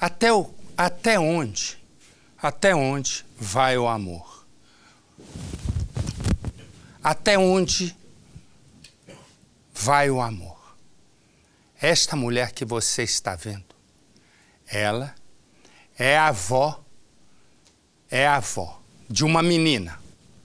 Até onde vai o amor? Até onde vai o amor? Esta mulher que você está vendo, ela é a avó de uma menina.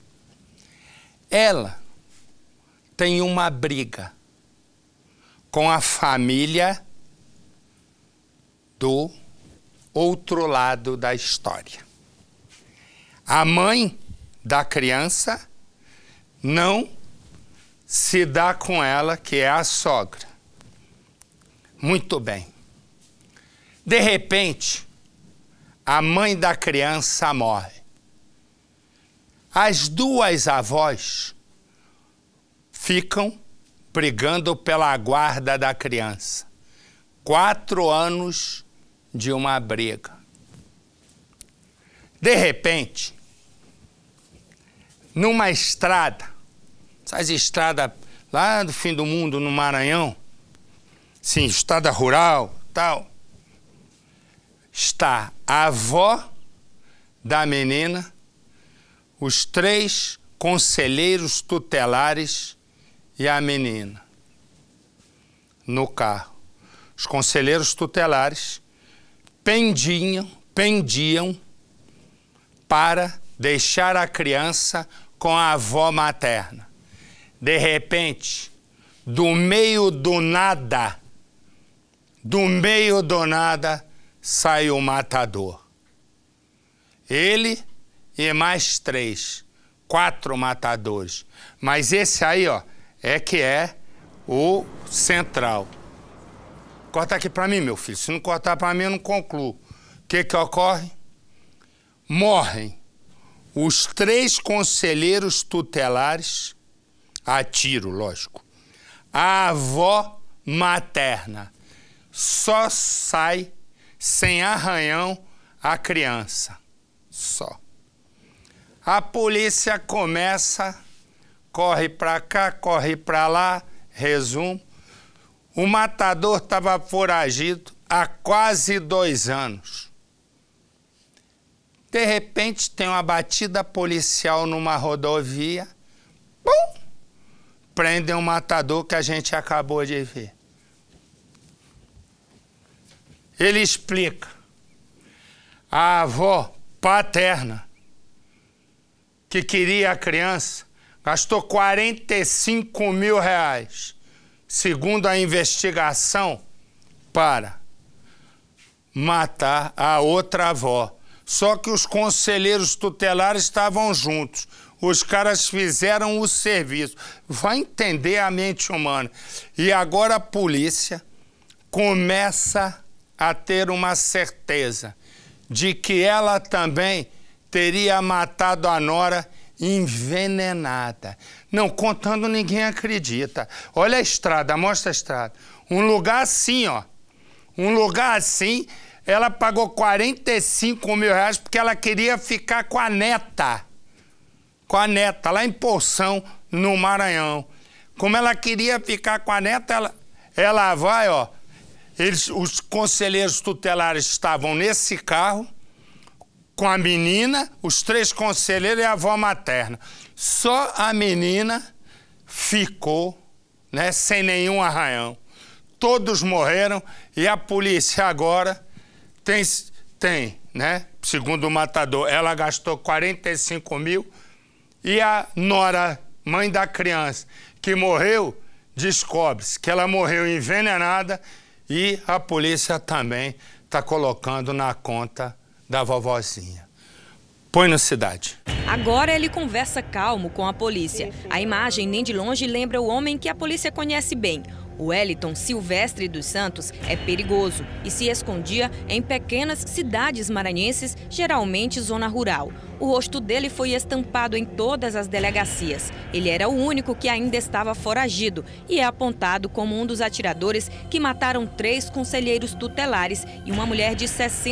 Ela tem uma briga com a família do outro lado da história. A mãe da criança não se dá com ela, que é a sogra. Muito bem. De repente, a mãe da criança morre. As duas avós ficam brigando pela guarda da criança. 4 anos de uma briga. De repente, numa estrada, essas estradas lá do fim do mundo, no Maranhão, sim, estrada rural, tal, está a avó da menina, os 3 conselheiros tutelares e a menina no carro. Os conselheiros tutelares pendiam para deixar a criança com a avó materna. De repente, do meio do nada, sai o matador. Ele e mais 4 matadores. Mas esse aí, ó, que é o central. Corta aqui para mim, meu filho. Se não cortar para mim, eu não concluo. O que ocorre? Morrem os 3 conselheiros tutelares, a tiro, lógico. A avó materna. Só sai sem arranhão a criança. Só. A polícia começa, corre para cá, corre para lá, resumo. O matador estava foragido há quase 2 anos. De repente, tem uma batida policial numa rodovia. Pum! Prendem um matador que a gente acabou de ver. Ele explica. A avó paterna, que queria a criança, gastou 45 mil reais, segundo a investigação, para matar a outra avó. Só que os conselheiros tutelares estavam juntos. Os caras fizeram o serviço. Vai entender a mente humana. E agora a polícia começa a ter uma certeza de que ela também teria matado a nora envenenada. Não, contando, ninguém acredita. Olha a estrada, mostra a estrada. Um lugar assim, ó. Um lugar assim, ela pagou 45 mil reais porque ela queria ficar com a neta. Com a neta, lá em Poção, no Maranhão. Como ela queria ficar com a neta, ela vai, ó. Os conselheiros tutelares estavam nesse carro, com a menina, os 3 conselheiros e a avó materna. Só a menina ficou, né, sem nenhum arranhão. Todos morreram e a polícia agora tem, né, segundo o matador, ela gastou 45 mil e a nora, mãe da criança, que morreu, descobre-se que ela morreu envenenada e a polícia também está colocando na conta da vovozinha. Põe no Cidade. Agora ele conversa calmo com a polícia. A imagem nem de longe lembra o homem que a polícia conhece bem. O Wellington Silvestre dos Santos é perigoso e se escondia em pequenas cidades maranhenses, geralmente zona rural. O rosto dele foi estampado em todas as delegacias. Ele era o único que ainda estava foragido e é apontado como um dos atiradores que mataram 3 conselheiros tutelares e uma mulher de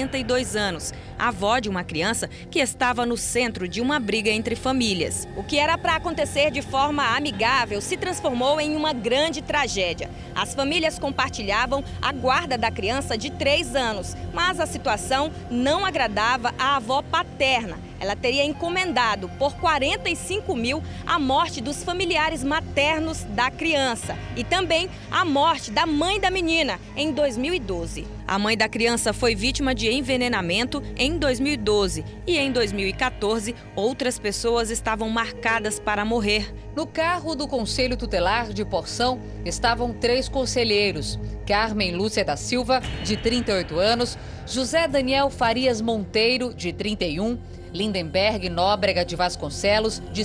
62 anos, avó de uma criança que estava no centro de uma briga entre famílias. O que era para acontecer de forma amigável se transformou em uma grande tragédia. As famílias compartilhavam a guarda da criança de 3 anos, mas a situação não agradava à avó paterna. Ela teria encomendado por 45 mil a morte dos familiares maternos da criança e também a morte da mãe da menina em 2012. A mãe da criança foi vítima de envenenamento em 2012 e em 2014 outras pessoas estavam marcadas para morrer. No carro do Conselho Tutelar de Porção estavam 3 conselheiros: Carmen Lúcia da Silva, de 38 anos, José Daniel Farias Monteiro, de 31, Lindenberg Nóbrega de Vasconcelos, de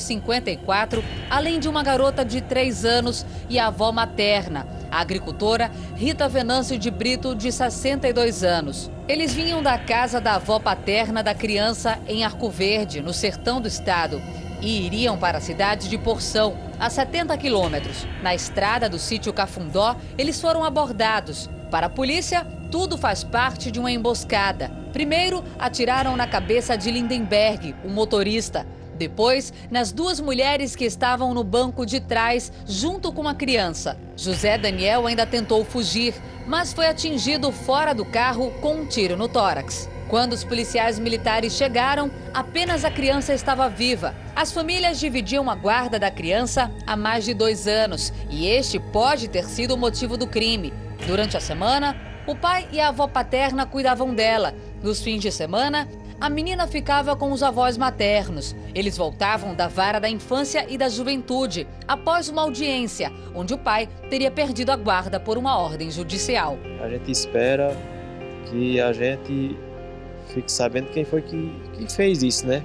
54, além de uma garota de 3 anos e a avó materna, a agricultora Rita Venâncio de Brito, de 62 anos. Eles vinham da casa da avó paterna da criança em Arco Verde, no sertão do estado, e iriam para a cidade de Porção, a 70 quilômetros. Na estrada do sítio Cafundó, eles foram abordados. Para a polícia, tudo faz parte de uma emboscada. Primeiro, atiraram na cabeça de Lindenberg, o motorista. Depois, nas 2 mulheres que estavam no banco de trás, junto com a criança. José Daniel ainda tentou fugir, mas foi atingido fora do carro com um tiro no tórax. Quando os policiais militares chegaram, apenas a criança estava viva. As famílias dividiam a guarda da criança há mais de 2 anos e este pode ter sido o motivo do crime. Durante a semana, o pai e a avó paterna cuidavam dela. Nos fins de semana, a menina ficava com os avós maternos. Eles voltavam da vara da infância e da juventude, após uma audiência, onde o pai teria perdido a guarda por uma ordem judicial. A gente espera que a gente fique sabendo quem foi que fez isso, né?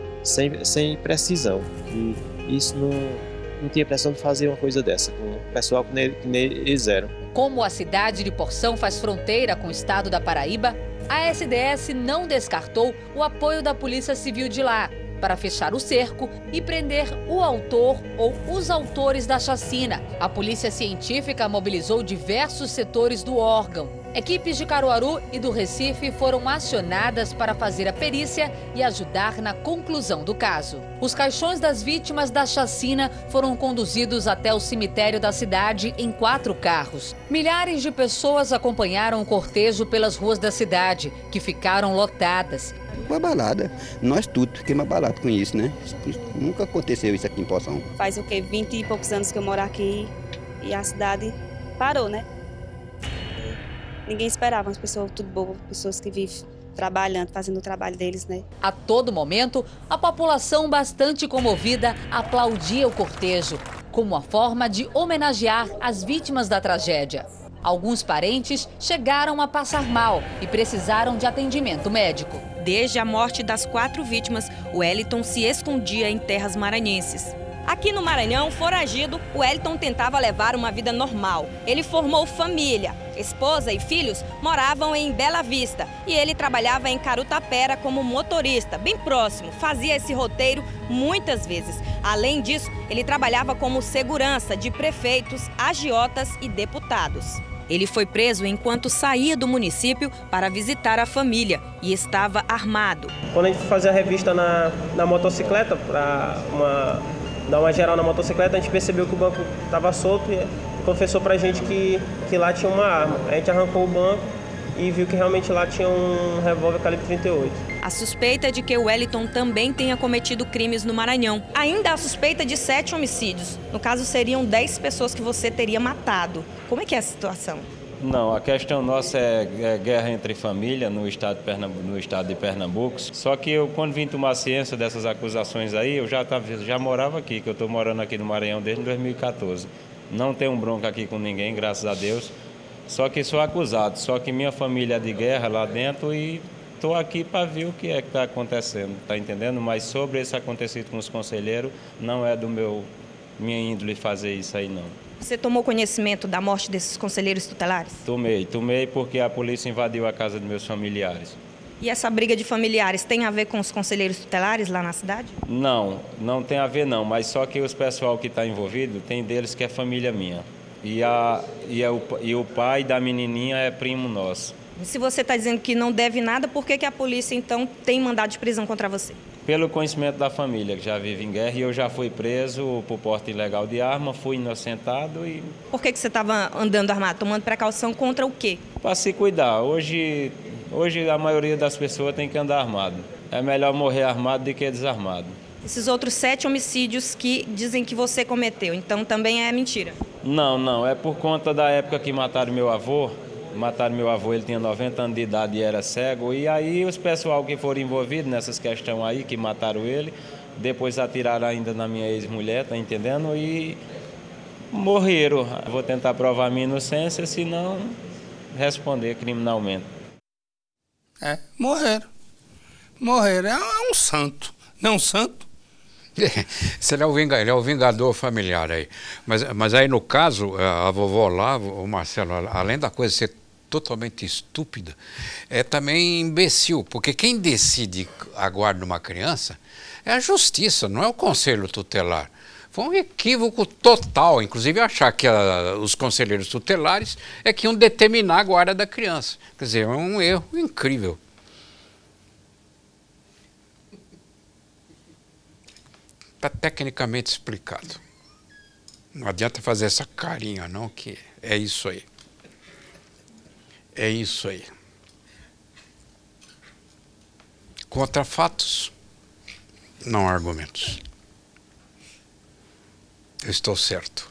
Sem precisão. Que isso não tinha pressão de fazer uma coisa dessa, com o pessoal que nem eles eram. Como a cidade de Porção faz fronteira com o estado da Paraíba, a SDS não descartou o apoio da Polícia Civil de lá para fechar o cerco e prender o autor ou os autores da chacina. A Polícia Científica mobilizou diversos setores do órgão. Equipes de Caruaru e do Recife foram acionadas para fazer a perícia e ajudar na conclusão do caso. Os caixões das vítimas da chacina foram conduzidos até o cemitério da cidade em 4 carros. Milhares de pessoas acompanharam o cortejo pelas ruas da cidade, que ficaram lotadas. Uma balada. Nós tudo fiquemos abalados com isso, né? Nunca aconteceu isso aqui em Porção. Faz o quê? 20 e poucos anos que eu moro aqui e a cidade parou, né? Ninguém esperava, as pessoas tudo boas, pessoas que vivem trabalhando, fazendo o trabalho deles, né? A todo momento, a população bastante comovida aplaudia o cortejo, como uma forma de homenagear as vítimas da tragédia. Alguns parentes chegaram a passar mal e precisaram de atendimento médico. Desde a morte das 4 vítimas, o Wellington se escondia em terras maranhenses. Aqui no Maranhão, foragido, o Wellington tentava levar uma vida normal. Ele formou família. Esposa e filhos moravam em Bela Vista e ele trabalhava em Carutapera como motorista, bem próximo. Fazia esse roteiro muitas vezes. Além disso, ele trabalhava como segurança de prefeitos, agiotas e deputados. Ele foi preso enquanto saía do município para visitar a família e estava armado. Quando a gente fazia a revista na motocicleta, para dar uma geral na motocicleta, a gente percebeu que o banco estava solto e confessou pra gente que lá tinha uma arma. A gente arrancou o banco e viu que realmente lá tinha um revólver calibre 38. A suspeita é de que o Wellington também tenha cometido crimes no Maranhão. Ainda há suspeita de 7 homicídios. No caso, seriam 10 pessoas que você teria matado. Como é que é a situação? Não, a questão nossa é guerra entre família no estado de Pernambuco. Só que eu, quando vim tomar ciência dessas acusações aí, eu já morava aqui, que eu estou morando aqui no Maranhão desde 2014. Não tenho bronca aqui com ninguém, graças a Deus. Só que sou acusado, só que minha família é de guerra lá dentro e estou aqui para ver o que é que está acontecendo, tá entendendo? Mas sobre esse acontecido com os conselheiros, não é minha índole fazer isso aí, não. Você tomou conhecimento da morte desses conselheiros tutelares? Tomei porque a polícia invadiu a casa dos meus familiares. E essa briga de familiares tem a ver com os conselheiros tutelares lá na cidade? Não, não tem a ver não, mas só que os pessoal que está envolvido, tem deles que é família minha. E o pai da menininha é primo nosso. E se você está dizendo que não deve nada, por que a polícia, então, tem mandado de prisão contra você? Pelo conhecimento da família, que já vive em guerra, e eu já fui preso por porte ilegal de arma, fui inocentado e... Por que você estava andando armado, tomando precaução contra o quê? Para se cuidar. Hoje a maioria das pessoas tem que andar armado. É melhor morrer armado do que desarmado. Esses outros 7 homicídios que dizem que você cometeu, então também é mentira? Não, é por conta da época que mataram meu avô. Mataram meu avô, ele tinha 90 anos de idade e era cego. E aí os pessoal que foram envolvidos nessas questões aí, que mataram ele, depois atiraram ainda na minha ex-mulher, tá entendendo? E morreram. Vou tentar provar minha inocência, se não responder criminalmente. Morreram. É um santo. Não é um santo? Ele é o vingador familiar aí. Mas aí, no caso, a vovó lá, o Marcelo, além da coisa ser totalmente estúpida, é também imbecil, porque quem decide a guarda de uma criança é a justiça, não é o conselho tutelar. Foi um equívoco total, inclusive achar que os conselheiros tutelares é que iam determinar a guarda da criança. Quer dizer, é um erro incrível. Está tecnicamente explicado. Não adianta fazer essa carinha, não, que é isso aí. É isso aí. Contra fatos, não argumentos. Eu estou certo.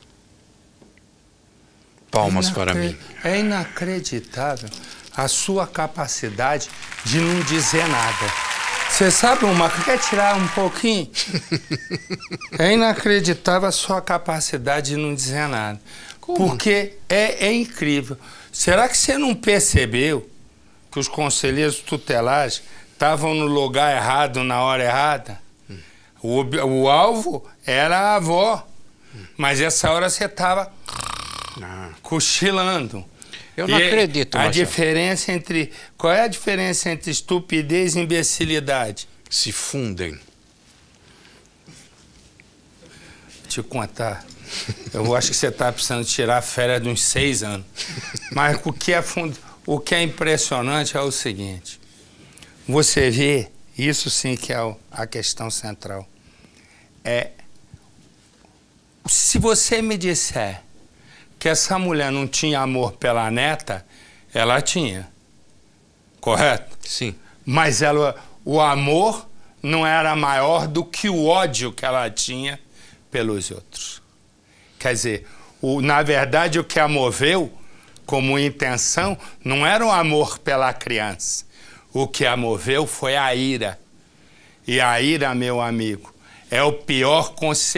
Palmas para mim. É inacreditável a sua capacidade de não dizer nada. Você sabe, quer tirar um pouquinho? É inacreditável a sua capacidade de não dizer nada. Como? Porque é incrível. Será que você não percebeu que os conselheiros tutelares estavam no lugar errado na hora errada? O alvo era a avó, mas essa hora você estava cochilando. Eu não acredito, a diferença entre... Qual é a diferença entre estupidez e imbecilidade? Se fundem. Vou te contar. Eu acho que você está precisando tirar férias de uns 6 anos. Mas o que é impressionante é o seguinte. Você vê, isso sim que é a questão central. Se você me disser que essa mulher não tinha amor pela neta, ela tinha. Correto? Sim. Mas o amor não era maior do que o ódio que ela tinha pelos outros. Quer dizer, na verdade, o que a moveu como intenção não era o amor pela criança. O que a moveu foi a ira. E a ira, meu amigo, é a pior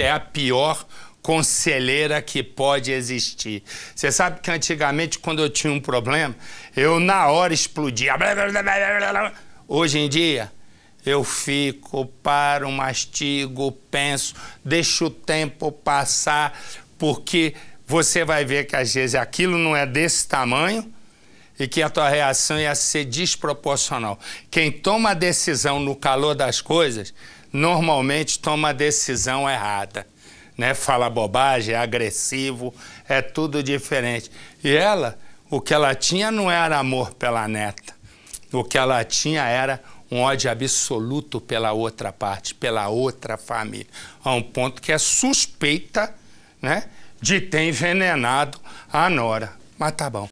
conselheira que pode existir. Você sabe que antigamente, quando eu tinha um problema, eu na hora explodia. Hoje em dia, eu fico, paro, mastigo, penso, deixo o tempo passar, porque você vai ver que às vezes aquilo não é desse tamanho e que a tua reação ia ser desproporcional. Quem toma a decisão no calor das coisas, normalmente toma a decisão errada. Né? Fala bobagem, é agressivo, é tudo diferente. E ela, o que ela tinha não era amor pela neta. O que ela tinha era um ódio absoluto pela outra parte, pela outra família. A um ponto que é suspeita, né, de ter envenenado a nora. Mas tá bom.